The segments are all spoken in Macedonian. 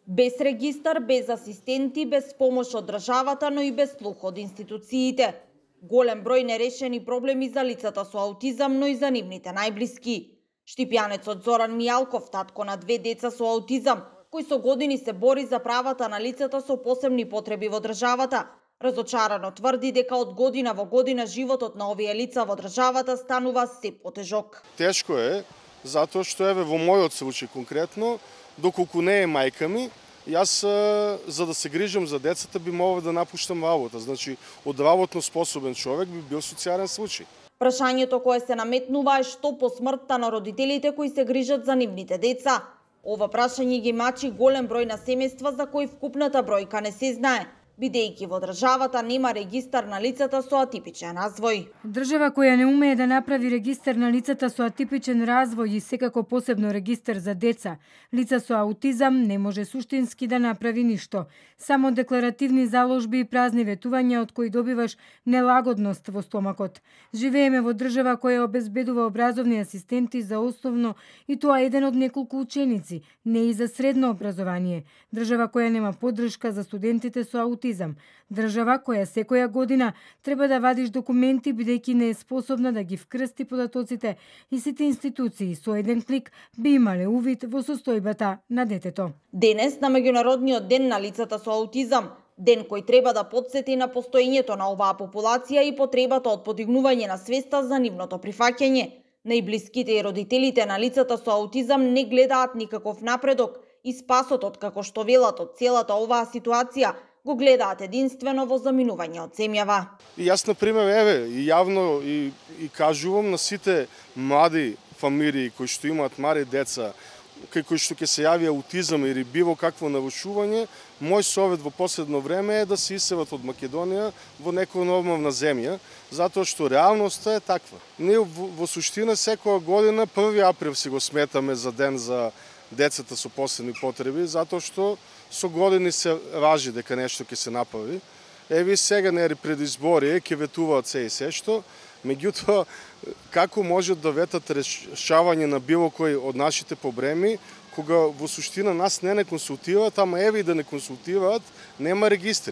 Без регистар, без асистенти, без помош од државата, но и без слух од институциите. Голем број нерешени проблеми за лицата со аутизам, но и за нивните најблиски. Штипјанецот Зоран Мијалков, татко на 2 деца со аутизам, кој со години се бори за правата на лицата со посебни потреби во државата, разочарано тврди дека од година во година животот на овие лица во државата станува се потежок. Тешко е, затоа што еве во мојот случај конкретно, доколку не е мајка ми, јас за да се грижам за децата би могол да напуштам работа. Значи, од работно способен човек би бил социјален случај. Прашањето кое се наметнува е што по смртта на родителите кои се грижат за нивните деца. Ова прашање ги мачи голем број на семејства за кои вкупната бројка не се знае, бидејќи во државата нема регистар на лицата со атипичен развој. Држава која не умее да направи регистар на лицата со атипичен развој и секако посебно регистар за деца, лица со аутизам, не може суштински да направи ништо. Само декларативни заложби и празни ветувања од кои добиваш нелагодност во стомакот. Живееме во држава која обезбедува образовни асистенти за основно и тоа еден од неколку ученици, не и за средно образование. Држава која нема поддршка за студентите со аутизам. Држава која секоја година треба да вадиш документи бидејќи не е способна да ги вкрсти податоците и сите институции со еден клик би имале увид во состојбата на детето. Денес на меѓународниот ден на лицата со аутизам, ден кој треба да потсети на постоењето на оваа популација и потребата од подигнување на свеста за нивното прифаќање. Најблиските и родителите на лицата со аутизам не гледаат никаков напредок и спасот од како што велат од целата оваа ситуација го гледаат единствено во заминување од земјава. И јас, например, еве, и јавно и кажувам на сите млади фамилии кои што имаат мали деца, кај кои што ќе се јави аутизам или било какво нарушување, мој совет во последно време е да се иселат од Македонија во некоја нормална земја, затоа што реалноста е таква. Ние во суштина секоја година 1 април си го сметаме за ден за децата со посебни потреби, затоа што со години се важи дека нешто ќе се направи. Еви сега нели пред избори ќе ветуваат се и се што, меѓутоа како можат да ветат решавање на било кој од нашите проблеми, кога во суштина нас не консултираат, ама еве и да не консултираат, нема регистри.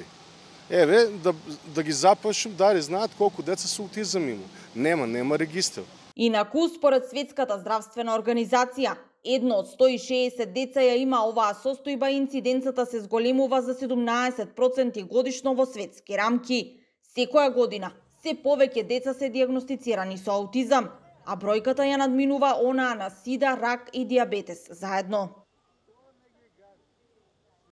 Еве да ги запрашам дали знаат колку деца со аутизам има. Нема регистар. Инаку, според Светската здравствена организација, едно од 160 деца ја има оваа состојба и инциденцата се зголемува за 17% годишно во светски рамки. Секоја година се повеќе деца се дијагностицирани со аутизам, а бројката ја надминува онаа на сида, рак и дијабетес заедно.